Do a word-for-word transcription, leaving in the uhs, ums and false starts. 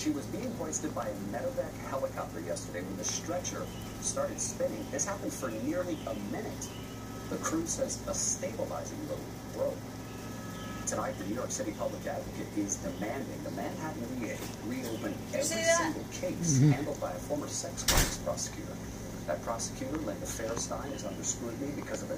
She was being hoisted by a medevac helicopter yesterday when the stretcher started spinning. This happened for nearly a minute. The crew says a stabilizing load broke. Tonight, the New York City Public Advocate is demanding the Manhattan D A reopen every single case mm-hmm. handled by a former sex crimes prosecutor. That prosecutor, Linda Fairstein, is under scrutiny because of a